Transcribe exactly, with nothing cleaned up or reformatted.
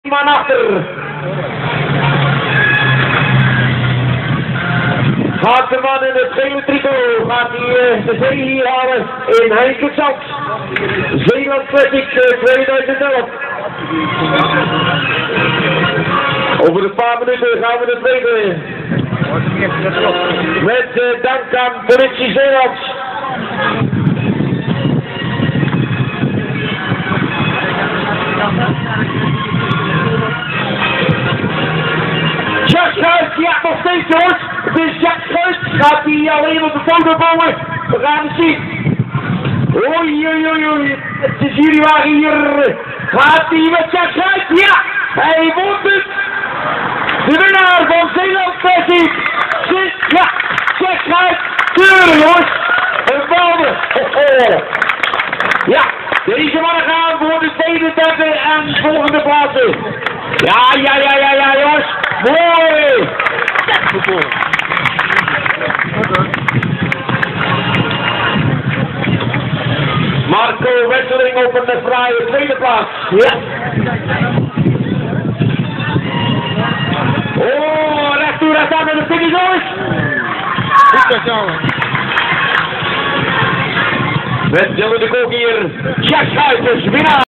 man achter. Gaat de man in het gele tricot, gaat hij uh, de zee hier halen in Heinkensand. Zeeland Classic uh, tweeduizend elf. Over een paar minuten gaan we de tweede. Met uh, dank aan politie Zeeland. Jack Schuit, ja, nog steeds jongens. Het is Jack Schuit. Gaat hij alleen op de foto komen? We gaan het zien. Oei, oei, oei, oei. Het is jullie wagen hier. Gaat hij met Jack Schuit? Ja, hij won het. De winnaar van Zeeland Classic. Ja, Jack Schuit. Tuurlijk jongens. Een balde. Oh, oh. Ja, deze mannen gaan voor de tweede, derde en volgende plaatsen. Ja, ja, ja, ja, ja, jongens. Mooi. Marco Wesseling op een fraaie tweede plaats. Ja. Oh, recht toe, recht aan met de vingers, jongens. Goed zo. Met Dylan de Kook hier. Jack Schuiters, winnaar.